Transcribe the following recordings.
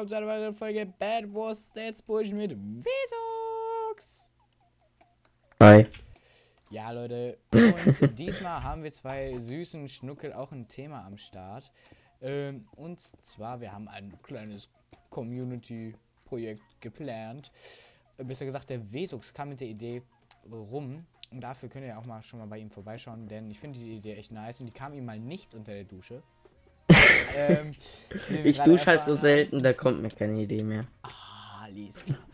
willkommen zu einer weiteren Folge Bad Wars Stats Push mit Vesox. Hi. Ja, Leute, und diesmal haben wir zwei süßen Schnuckel auch ein Thema am Start. Und zwar, wir haben ein kleines Community-Projekt geplant. Besser gesagt, der Vesox kam mit der Idee rum. Und dafür könnt ihr auch mal schon mal bei ihm vorbeischauen, denn ich finde die Idee echt nice und die kam ihm mal nicht unter der Dusche. Ich dusche halt so selten, da kommt mir keine Idee mehr. Ah, alles klar.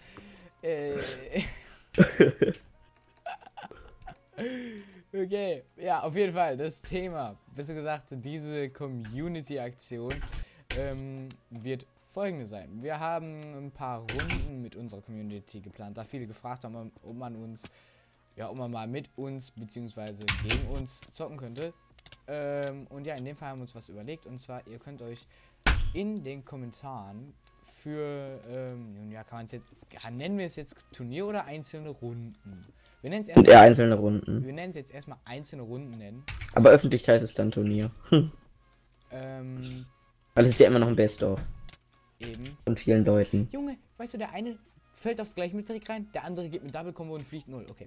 Okay, ja, auf jeden Fall, das Thema, besser gesagt, diese Community-Aktion wird folgende sein. Wir haben ein paar Runden mit unserer Community geplant, da viele gefragt haben, ob man mal mit uns bzw. gegen uns zocken könnte. Und ja, in dem Fall haben wir uns was überlegt, und zwar, ihr könnt euch in den Kommentaren für, nennen wir es jetzt Turnier oder einzelne Runden? Wir nennen es erstmal Ja, einzelne Runden. Wir nennen es jetzt erstmal einzelne Runden nennen. Aber öffentlich heißt es dann Turnier. Weil es ist ja immer noch ein Best-of. Eben. Von vielen Leuten. Junge, weißt du, der eine fällt aufs gleiche Mitteltrick rein, der andere geht mit Double Combo und fliegt 0. Okay.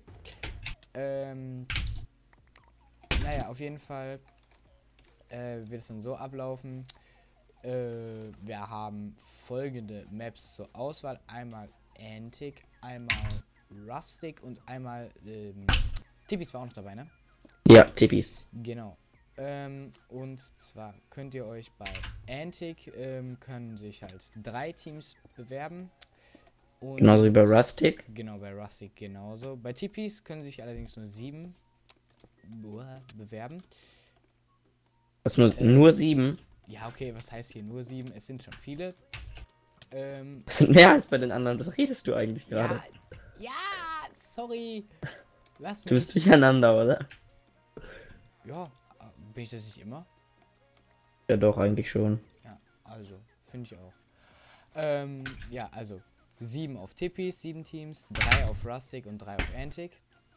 Naja, auf jeden Fall wird es dann so ablaufen. Wir haben folgende Maps zur Auswahl. Einmal Antic, einmal Rustic und einmal Tippis war auch noch dabei, ne? Ja, Tippis. Genau. Und zwar könnt ihr euch bei Antic können sich halt 3 Teams bewerben. Und Genauso wie bei Rustic. Genau, bei Rustic genauso. Bei Tippis können sich allerdings nur 7 bewerben. Was, nur 7? Ja, okay, was heißt hier nur 7? Es sind schon viele. Das sind mehr als bei den anderen. Was redest du eigentlich gerade? Ja, sorry. Lass mich. Du bist durcheinander, oder? Ja, bin ich das nicht immer? Ja, doch, eigentlich schon. Ja, also, finde ich auch. Ja, also 7 auf Tippis, 7 Teams, 3 auf Rustic und 3 auf Antic.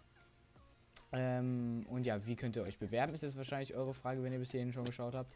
Und ja, wie könnt ihr euch bewerben, ist jetzt wahrscheinlich eure Frage, wenn ihr bis hierhin schon geschaut habt.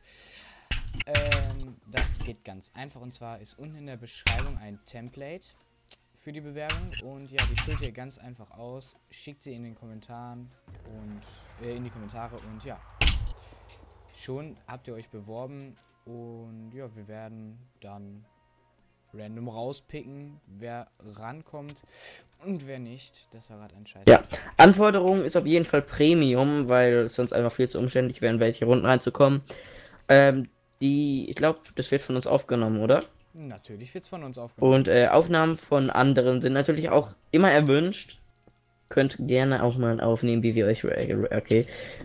Das geht ganz einfach, und zwar ist unten in der Beschreibung ein Template für die Bewerbung, und ja, die füllt ihr ganz einfach aus, schickt sie in den Kommentaren und in die Kommentare, und ja, schon habt ihr euch beworben, und ja, wir werden dann random rauspicken, wer rankommt und wer nicht. Das war gerade ein Scheiß. Ja, Anforderung ist auf jeden Fall Premium, weil es sonst einfach viel zu umständlich wäre, in welche Runden reinzukommen. Ich glaube, das wird von uns aufgenommen, oder? Natürlich wird es von uns aufgenommen. Und Aufnahmen von anderen sind natürlich auch immer erwünscht. Könnt gerne auch mal aufnehmen, wie wir euch... Okay.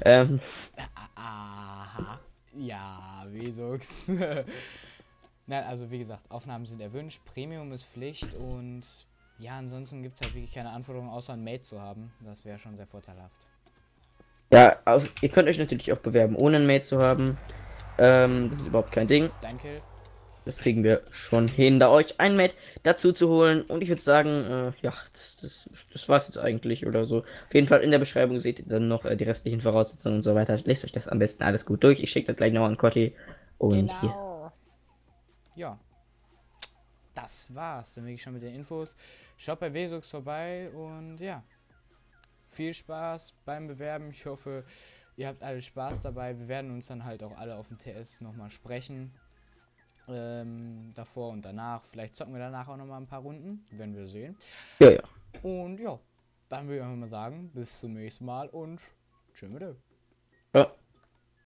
Aha. Ja, Vesox. Nein, also wie gesagt, Aufnahmen sind erwünscht, Premium ist Pflicht, und ja, ansonsten gibt es halt wirklich keine Anforderungen, außer ein Mate zu haben. Das wäre schon sehr vorteilhaft. Ja, ihr könnt euch natürlich auch bewerben, ohne ein Mate zu haben. Das ist überhaupt kein Ding. Danke. Das kriegen wir schon hin, da euch ein Mate dazu zu holen. Und ich würde sagen, ja, das war's jetzt eigentlich oder so. Auf jeden Fall in der Beschreibung seht ihr dann noch die restlichen Voraussetzungen und so weiter. Lest euch das am besten alles gut durch. Ich schicke das gleich noch an Cotti. Und hier. Genau. Ja. Das war's. Dann bin ich schon mit den Infos. Schaut bei Vesox vorbei, und ja. Viel Spaß beim Bewerben. Ich hoffe, ihr habt alle Spaß dabei. Wir werden uns dann halt auch alle auf dem TS nochmal sprechen. Davor und danach. Vielleicht zocken wir danach auch nochmal ein paar Runden. Werden wir sehen. Ja, ja. Und ja, dann würde ich einfach mal sagen, bis zum nächsten Mal und tschüss mit. Ja.